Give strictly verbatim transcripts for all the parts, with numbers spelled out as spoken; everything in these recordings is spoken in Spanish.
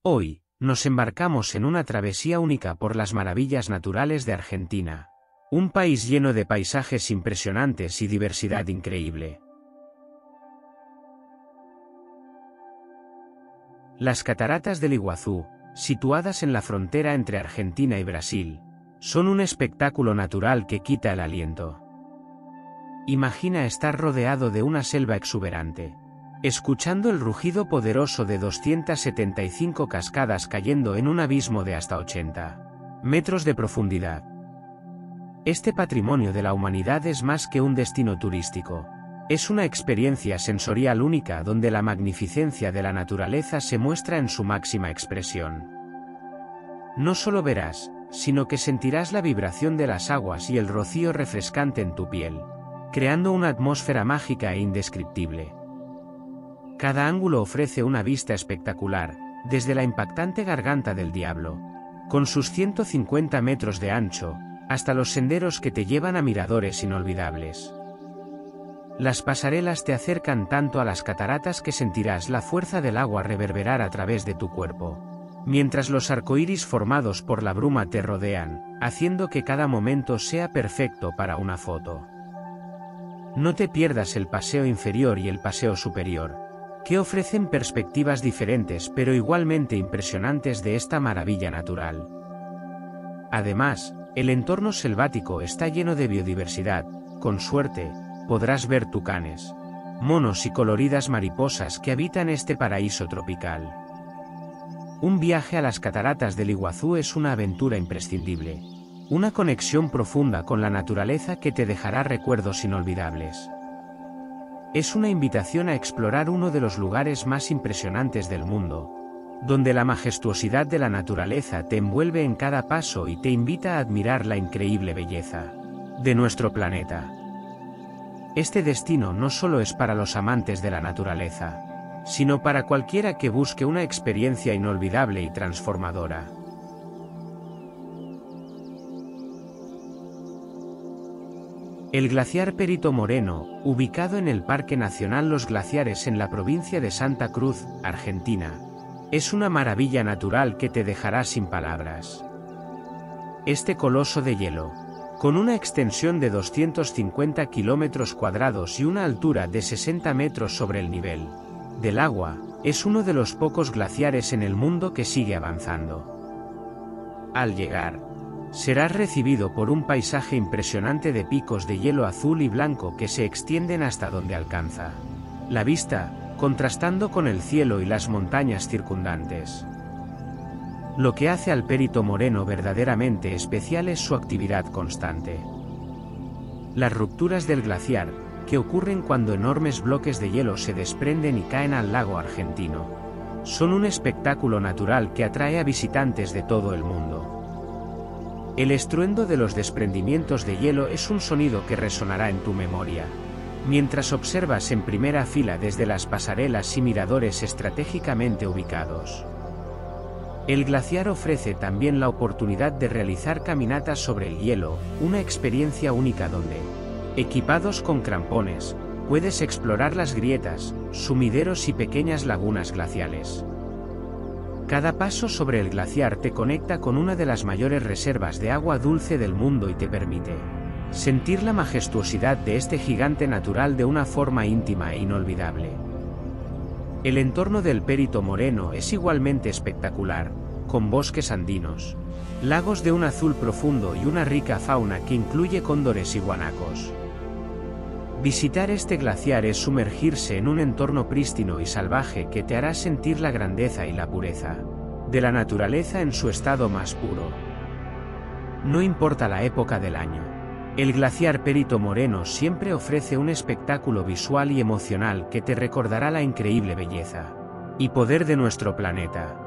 Hoy, nos embarcamos en una travesía única por las maravillas naturales de Argentina. Un país lleno de paisajes impresionantes y diversidad increíble. Las cataratas del Iguazú, situadas en la frontera entre Argentina y Brasil, son un espectáculo natural que quita el aliento. Imagina estar rodeado de una selva exuberante, escuchando el rugido poderoso de doscientas setenta y cinco cascadas cayendo en un abismo de hasta ochenta metros de profundidad. Este patrimonio de la humanidad es más que un destino turístico. Es una experiencia sensorial única donde la magnificencia de la naturaleza se muestra en su máxima expresión. No solo verás, sino que sentirás la vibración de las aguas y el rocío refrescante en tu piel, creando una atmósfera mágica e indescriptible. Cada ángulo ofrece una vista espectacular, desde la impactante Garganta del Diablo, con sus ciento cincuenta metros de ancho, hasta los senderos que te llevan a miradores inolvidables. Las pasarelas te acercan tanto a las cataratas que sentirás la fuerza del agua reverberar a través de tu cuerpo, mientras los arcoíris formados por la bruma te rodean, haciendo que cada momento sea perfecto para una foto. No te pierdas el paseo inferior y el paseo superior, que ofrecen perspectivas diferentes pero igualmente impresionantes de esta maravilla natural. Además, el entorno selvático está lleno de biodiversidad. Con suerte, podrás ver tucanes, monos y coloridas mariposas que habitan este paraíso tropical. Un viaje a las cataratas del Iguazú es una aventura imprescindible, una conexión profunda con la naturaleza que te dejará recuerdos inolvidables. Es una invitación a explorar uno de los lugares más impresionantes del mundo, donde la majestuosidad de la naturaleza te envuelve en cada paso y te invita a admirar la increíble belleza de nuestro planeta. Este destino no solo es para los amantes de la naturaleza, sino para cualquiera que busque una experiencia inolvidable y transformadora. El glaciar Perito Moreno, ubicado en el Parque Nacional Los Glaciares en la provincia de Santa Cruz, Argentina, es una maravilla natural que te dejará sin palabras. Este coloso de hielo, con una extensión de doscientos cincuenta kilómetros cuadrados y una altura de sesenta metros sobre el nivel del agua, es uno de los pocos glaciares en el mundo que sigue avanzando. Al llegar, serás recibido por un paisaje impresionante de picos de hielo azul y blanco que se extienden hasta donde alcanza la vista, contrastando con el cielo y las montañas circundantes. Lo que hace al Perito Moreno verdaderamente especial es su actividad constante. Las rupturas del glaciar, que ocurren cuando enormes bloques de hielo se desprenden y caen al lago argentino, son un espectáculo natural que atrae a visitantes de todo el mundo. El estruendo de los desprendimientos de hielo es un sonido que resonará en tu memoria, mientras observas en primera fila desde las pasarelas y miradores estratégicamente ubicados. El glaciar ofrece también la oportunidad de realizar caminatas sobre el hielo, una experiencia única donde, equipados con crampones, puedes explorar las grietas, sumideros y pequeñas lagunas glaciales. Cada paso sobre el glaciar te conecta con una de las mayores reservas de agua dulce del mundo y te permite sentir la majestuosidad de este gigante natural de una forma íntima e inolvidable. El entorno del Perito Moreno es igualmente espectacular, con bosques andinos, lagos de un azul profundo y una rica fauna que incluye cóndores y guanacos. Visitar este glaciar es sumergirse en un entorno prístino y salvaje que te hará sentir la grandeza y la pureza de la naturaleza en su estado más puro. No importa la época del año, el glaciar Perito Moreno siempre ofrece un espectáculo visual y emocional que te recordará la increíble belleza y poder de nuestro planeta.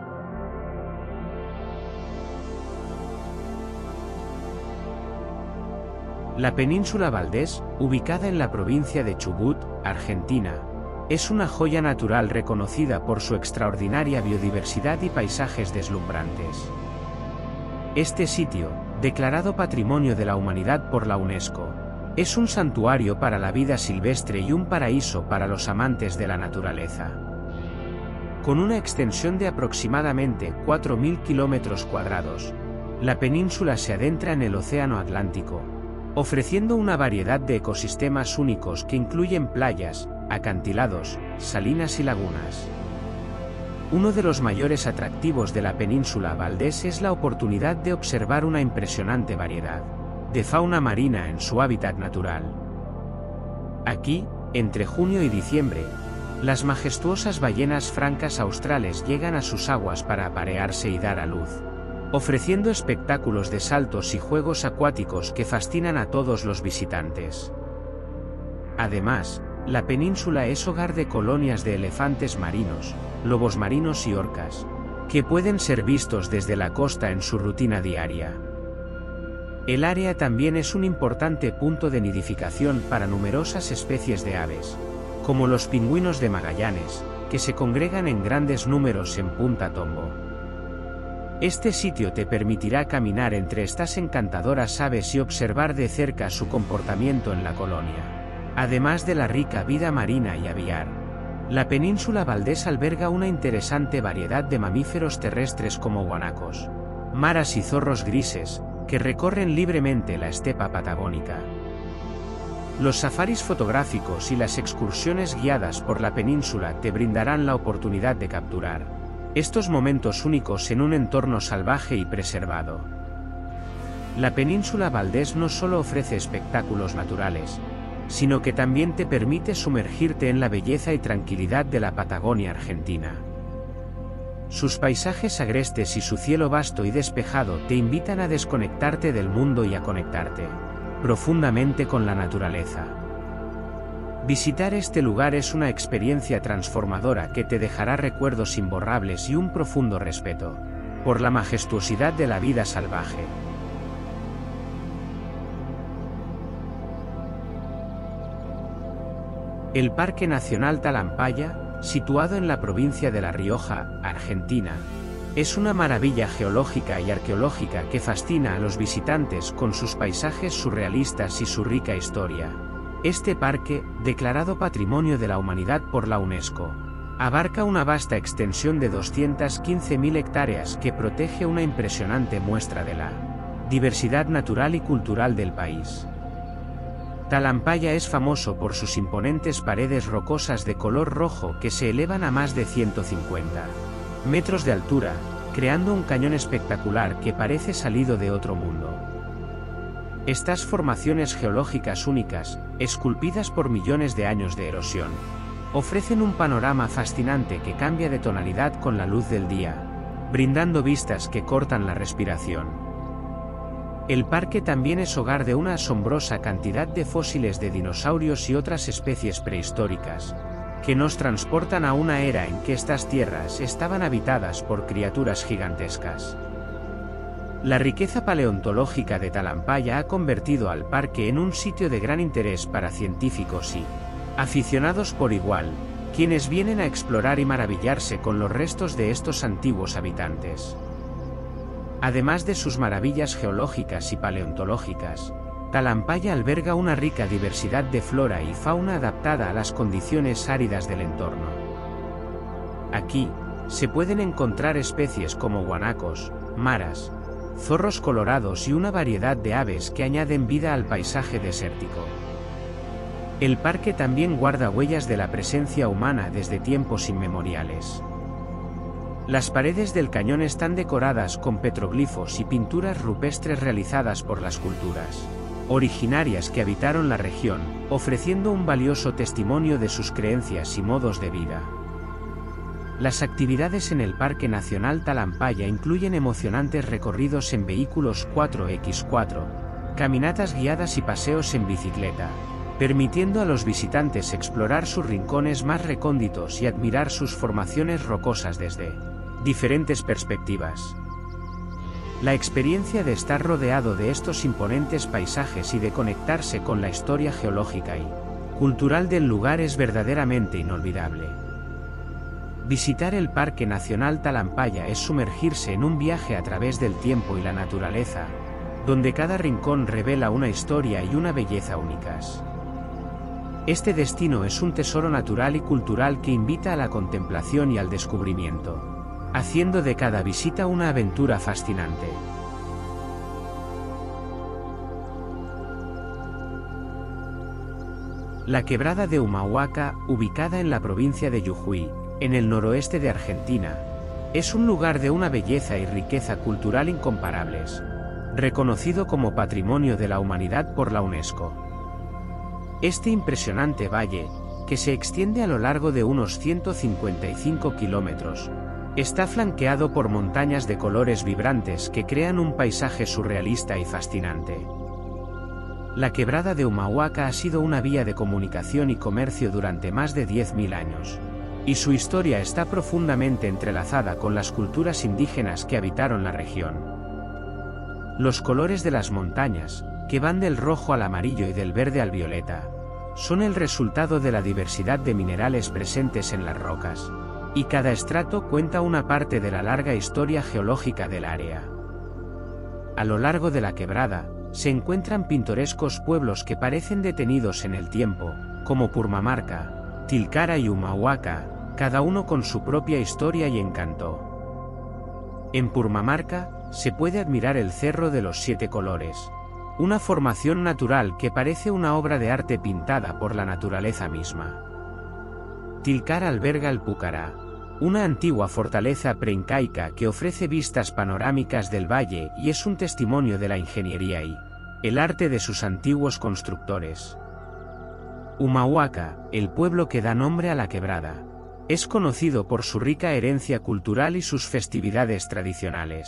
La península Valdés, ubicada en la provincia de Chubut, Argentina, es una joya natural reconocida por su extraordinaria biodiversidad y paisajes deslumbrantes. Este sitio, declarado Patrimonio de la Humanidad por la UNESCO, es un santuario para la vida silvestre y un paraíso para los amantes de la naturaleza. Con una extensión de aproximadamente cuatro mil kilómetros cuadrados, la península se adentra en el Océano Atlántico, ofreciendo una variedad de ecosistemas únicos que incluyen playas, acantilados, salinas y lagunas. Uno de los mayores atractivos de la península Valdés es la oportunidad de observar una impresionante variedad de fauna marina en su hábitat natural. Aquí, entre junio y diciembre, las majestuosas ballenas francas australes llegan a sus aguas para aparearse y dar a luz, ofreciendo espectáculos de saltos y juegos acuáticos que fascinan a todos los visitantes. Además, la península es hogar de colonias de elefantes marinos, lobos marinos y orcas, que pueden ser vistos desde la costa en su rutina diaria. El área también es un importante punto de nidificación para numerosas especies de aves, como los pingüinos de Magallanes, que se congregan en grandes números en Punta Tombo. Este sitio te permitirá caminar entre estas encantadoras aves y observar de cerca su comportamiento en la colonia, además de la rica vida marina y aviar. La península Valdés alberga una interesante variedad de mamíferos terrestres como guanacos, maras y zorros grises, que recorren libremente la estepa patagónica. Los safaris fotográficos y las excursiones guiadas por la península te brindarán la oportunidad de capturar estos momentos únicos en un entorno salvaje y preservado. La península Valdés no solo ofrece espectáculos naturales, sino que también te permite sumergirte en la belleza y tranquilidad de la Patagonia argentina. Sus paisajes agrestes y su cielo vasto y despejado te invitan a desconectarte del mundo y a conectarte profundamente con la naturaleza. Visitar este lugar es una experiencia transformadora que te dejará recuerdos imborrables y un profundo respeto por la majestuosidad de la vida salvaje. El Parque Nacional Talampaya, situado en la provincia de La Rioja, Argentina, es una maravilla geológica y arqueológica que fascina a los visitantes con sus paisajes surrealistas y su rica historia. Este parque, declarado Patrimonio de la Humanidad por la UNESCO, abarca una vasta extensión de doscientas quince mil hectáreas que protege una impresionante muestra de la diversidad natural y cultural del país. Talampaya es famoso por sus imponentes paredes rocosas de color rojo que se elevan a más de ciento cincuenta metros de altura, creando un cañón espectacular que parece salido de otro mundo. Estas formaciones geológicas únicas, esculpidas por millones de años de erosión, ofrecen un panorama fascinante que cambia de tonalidad con la luz del día, brindando vistas que cortan la respiración. El parque también es hogar de una asombrosa cantidad de fósiles de dinosaurios y otras especies prehistóricas, que nos transportan a una era en que estas tierras estaban habitadas por criaturas gigantescas. La riqueza paleontológica de Talampaya ha convertido al parque en un sitio de gran interés para científicos y aficionados por igual, quienes vienen a explorar y maravillarse con los restos de estos antiguos habitantes. Además de sus maravillas geológicas y paleontológicas, Talampaya alberga una rica diversidad de flora y fauna adaptada a las condiciones áridas del entorno. Aquí, se pueden encontrar especies como guanacos, maras, zorros colorados y una variedad de aves que añaden vida al paisaje desértico. El parque también guarda huellas de la presencia humana desde tiempos inmemoriales. Las paredes del cañón están decoradas con petroglifos y pinturas rupestres realizadas por las culturas originarias que habitaron la región, ofreciendo un valioso testimonio de sus creencias y modos de vida. Las actividades en el Parque Nacional Talampaya incluyen emocionantes recorridos en vehículos cuatro por cuatro, caminatas guiadas y paseos en bicicleta, permitiendo a los visitantes explorar sus rincones más recónditos y admirar sus formaciones rocosas desde diferentes perspectivas. La experiencia de estar rodeado de estos imponentes paisajes y de conectarse con la historia geológica y cultural del lugar es verdaderamente inolvidable. Visitar el Parque Nacional Talampaya es sumergirse en un viaje a través del tiempo y la naturaleza, donde cada rincón revela una historia y una belleza únicas. Este destino es un tesoro natural y cultural que invita a la contemplación y al descubrimiento, haciendo de cada visita una aventura fascinante. La Quebrada de Humahuaca, ubicada en la provincia de Jujuy, en el noroeste de Argentina, es un lugar de una belleza y riqueza cultural incomparables, reconocido como Patrimonio de la Humanidad por la UNESCO. Este impresionante valle, que se extiende a lo largo de unos ciento cincuenta y cinco kilómetros, está flanqueado por montañas de colores vibrantes que crean un paisaje surrealista y fascinante. La Quebrada de Humahuaca ha sido una vía de comunicación y comercio durante más de diez mil años, y su historia está profundamente entrelazada con las culturas indígenas que habitaron la región. Los colores de las montañas, que van del rojo al amarillo y del verde al violeta, son el resultado de la diversidad de minerales presentes en las rocas, y cada estrato cuenta una parte de la larga historia geológica del área. A lo largo de la quebrada, se encuentran pintorescos pueblos que parecen detenidos en el tiempo, como Purmamarca, Tilcara y Humahuaca, cada uno con su propia historia y encanto. En Purmamarca, se puede admirar el Cerro de los Siete Colores, una formación natural que parece una obra de arte pintada por la naturaleza misma. Tilcara alberga el Pucará, una antigua fortaleza preincaica que ofrece vistas panorámicas del valle y es un testimonio de la ingeniería y el arte de sus antiguos constructores. Humahuaca, el pueblo que da nombre a la quebrada, es conocido por su rica herencia cultural y sus festividades tradicionales.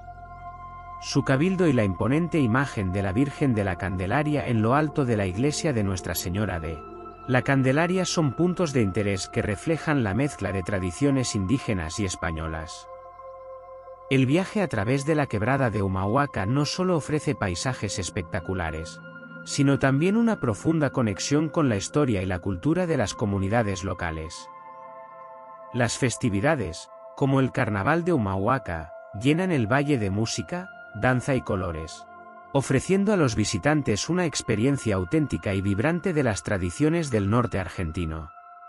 Su cabildo y la imponente imagen de la Virgen de la Candelaria en lo alto de la iglesia de Nuestra Señora de la Candelaria son puntos de interés que reflejan la mezcla de tradiciones indígenas y españolas. El viaje a través de la Quebrada de Humahuaca no solo ofrece paisajes espectaculares, sino también una profunda conexión con la historia y la cultura de las comunidades locales. Las festividades, como el Carnaval de Humahuaca, llenan el valle de música, danza y colores, ofreciendo a los visitantes una experiencia auténtica y vibrante de las tradiciones del norte argentino.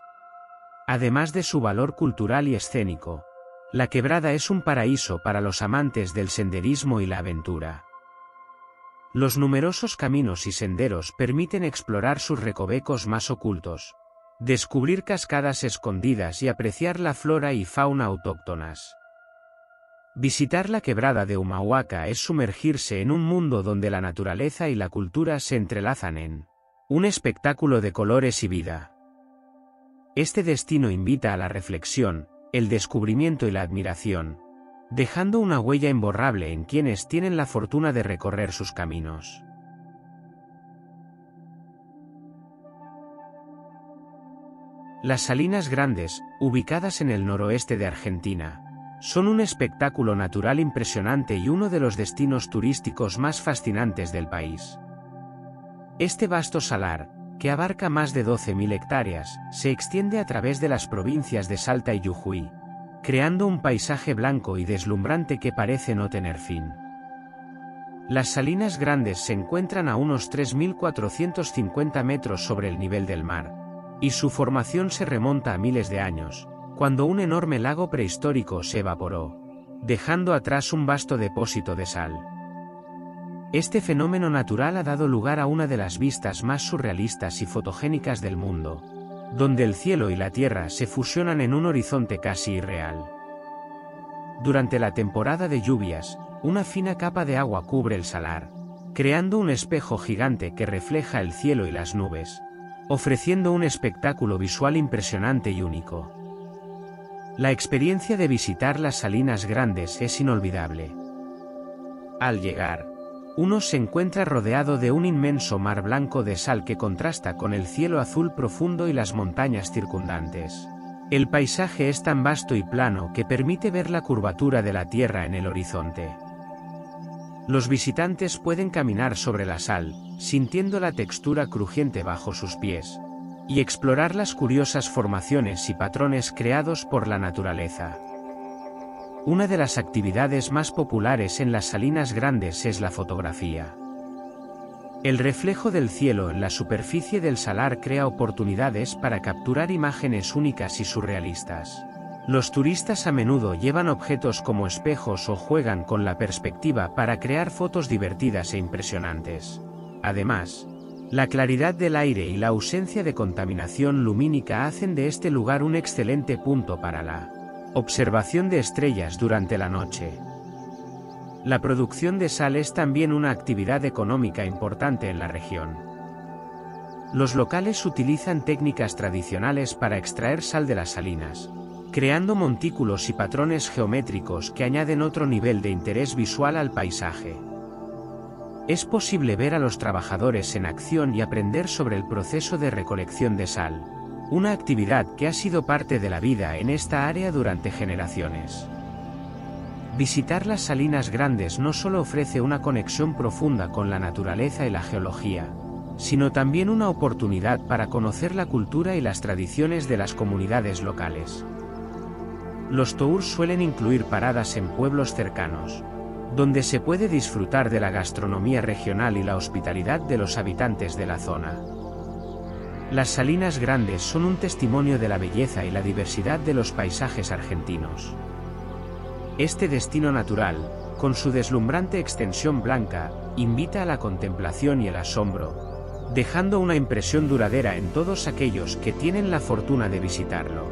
Además de su valor cultural y escénico, la quebrada es un paraíso para los amantes del senderismo y la aventura. Los numerosos caminos y senderos permiten explorar sus recovecos más ocultos, descubrir cascadas escondidas y apreciar la flora y fauna autóctonas. Visitar la Quebrada de Humahuaca es sumergirse en un mundo donde la naturaleza y la cultura se entrelazan en un espectáculo de colores y vida. Este destino invita a la reflexión, el descubrimiento y la admiración, dejando una huella imborrable en quienes tienen la fortuna de recorrer sus caminos. Las Salinas Grandes, ubicadas en el noroeste de Argentina, son un espectáculo natural impresionante y uno de los destinos turísticos más fascinantes del país. Este vasto salar, que abarca más de doce mil hectáreas, se extiende a través de las provincias de Salta y Jujuy, creando un paisaje blanco y deslumbrante que parece no tener fin. Las Salinas Grandes se encuentran a unos tres mil cuatrocientos cincuenta metros sobre el nivel del mar, y su formación se remonta a miles de años, cuando un enorme lago prehistórico se evaporó, dejando atrás un vasto depósito de sal. Este fenómeno natural ha dado lugar a una de las vistas más surrealistas y fotogénicas del mundo, donde el cielo y la tierra se fusionan en un horizonte casi irreal. Durante la temporada de lluvias, una fina capa de agua cubre el salar, creando un espejo gigante que refleja el cielo y las nubes, ofreciendo un espectáculo visual impresionante y único. La experiencia de visitar las Salinas Grandes es inolvidable. Al llegar, uno se encuentra rodeado de un inmenso mar blanco de sal que contrasta con el cielo azul profundo y las montañas circundantes. El paisaje es tan vasto y plano que permite ver la curvatura de la tierra en el horizonte. Los visitantes pueden caminar sobre la sal, sintiendo la textura crujiente bajo sus pies, y explorar las curiosas formaciones y patrones creados por la naturaleza. Una de las actividades más populares en las Salinas Grandes es la fotografía. El reflejo del cielo en la superficie del salar crea oportunidades para capturar imágenes únicas y surrealistas. Los turistas a menudo llevan objetos como espejos o juegan con la perspectiva para crear fotos divertidas e impresionantes. Además, la claridad del aire y la ausencia de contaminación lumínica hacen de este lugar un excelente punto para la observación de estrellas durante la noche. La producción de sal es también una actividad económica importante en la región. Los locales utilizan técnicas tradicionales para extraer sal de las salinas, creando montículos y patrones geométricos que añaden otro nivel de interés visual al paisaje. Es posible ver a los trabajadores en acción y aprender sobre el proceso de recolección de sal, una actividad que ha sido parte de la vida en esta área durante generaciones. Visitar las Salinas Grandes no solo ofrece una conexión profunda con la naturaleza y la geología, sino también una oportunidad para conocer la cultura y las tradiciones de las comunidades locales. Los tours suelen incluir paradas en pueblos cercanos, donde se puede disfrutar de la gastronomía regional y la hospitalidad de los habitantes de la zona. Las Salinas Grandes son un testimonio de la belleza y la diversidad de los paisajes argentinos. Este destino natural, con su deslumbrante extensión blanca, invita a la contemplación y el asombro, dejando una impresión duradera en todos aquellos que tienen la fortuna de visitarlo.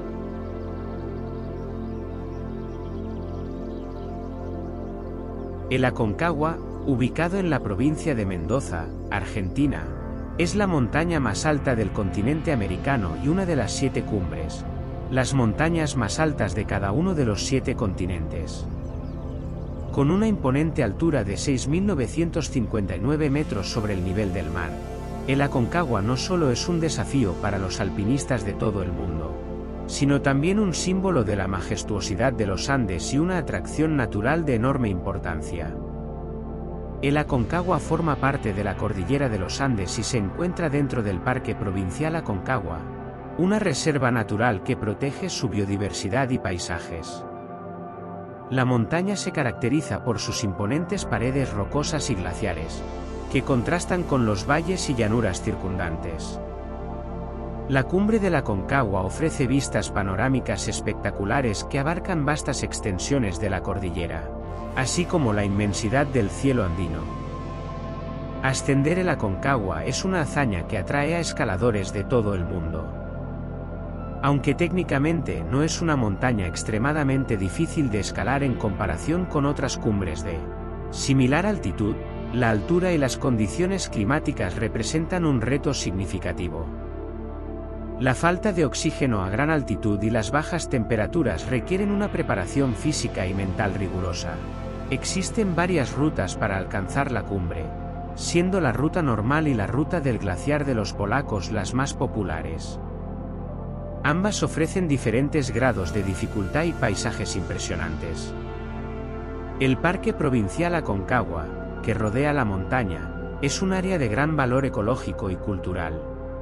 El Aconcagua, ubicado en la provincia de Mendoza, Argentina, es la montaña más alta del continente americano y una de las siete cumbres, las montañas más altas de cada uno de los siete continentes. Con una imponente altura de seis mil novecientos cincuenta y nueve metros sobre el nivel del mar, el Aconcagua no solo es un desafío para los alpinistas de todo el mundo, sino también un símbolo de la majestuosidad de los Andes y una atracción natural de enorme importancia. El Aconcagua forma parte de la cordillera de los Andes y se encuentra dentro del Parque Provincial Aconcagua, una reserva natural que protege su biodiversidad y paisajes. La montaña se caracteriza por sus imponentes paredes rocosas y glaciares, que contrastan con los valles y llanuras circundantes. La cumbre del Aconcagua ofrece vistas panorámicas espectaculares que abarcan vastas extensiones de la cordillera, así como la inmensidad del cielo andino. Ascender el Aconcagua es una hazaña que atrae a escaladores de todo el mundo. Aunque técnicamente no es una montaña extremadamente difícil de escalar en comparación con otras cumbres de similar altitud, la altura y las condiciones climáticas representan un reto significativo. La falta de oxígeno a gran altitud y las bajas temperaturas requieren una preparación física y mental rigurosa. Existen varias rutas para alcanzar la cumbre, siendo la ruta normal y la ruta del glaciar de los Polacos las más populares. Ambas ofrecen diferentes grados de dificultad y paisajes impresionantes. El Parque Provincial Aconcagua, que rodea la montaña, es un área de gran valor ecológico y cultural.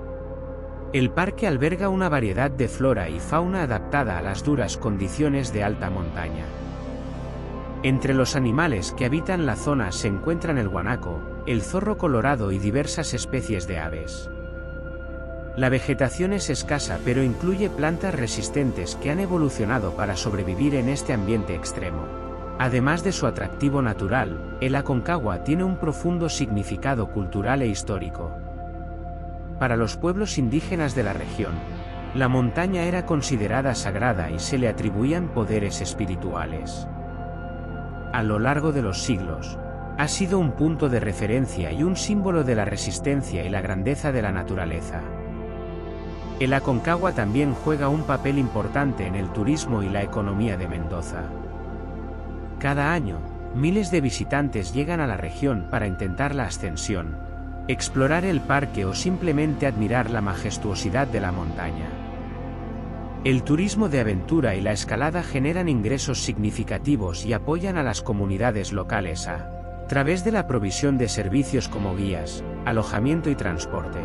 El parque alberga una variedad de flora y fauna adaptada a las duras condiciones de alta montaña. Entre los animales que habitan la zona se encuentran el guanaco, el zorro colorado y diversas especies de aves. La vegetación es escasa pero incluye plantas resistentes que han evolucionado para sobrevivir en este ambiente extremo. Además de su atractivo natural, el Aconcagua tiene un profundo significado cultural e histórico. Para los pueblos indígenas de la región, la montaña era considerada sagrada y se le atribuían poderes espirituales. A lo largo de los siglos, ha sido un punto de referencia y un símbolo de la resistencia y la grandeza de la naturaleza. El Aconcagua también juega un papel importante en el turismo y la economía de Mendoza. Cada año, miles de visitantes llegan a la región para intentar la ascensión, explorar el parque o simplemente admirar la majestuosidad de la montaña. El turismo de aventura y la escalada generan ingresos significativos y apoyan a las comunidades locales a través de la provisión de servicios como guías, alojamiento y transporte.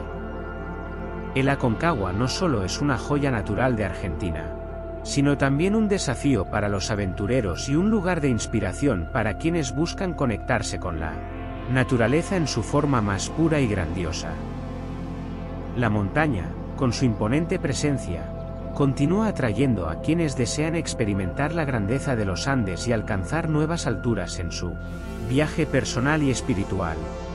El Aconcagua no solo es una joya natural de Argentina, sino también un desafío para los aventureros y un lugar de inspiración para quienes buscan conectarse con la Naturaleza en su forma más pura y grandiosa. La montaña, con su imponente presencia, continúa atrayendo a quienes desean experimentar la grandeza de los Andes y alcanzar nuevas alturas en su viaje personal y espiritual.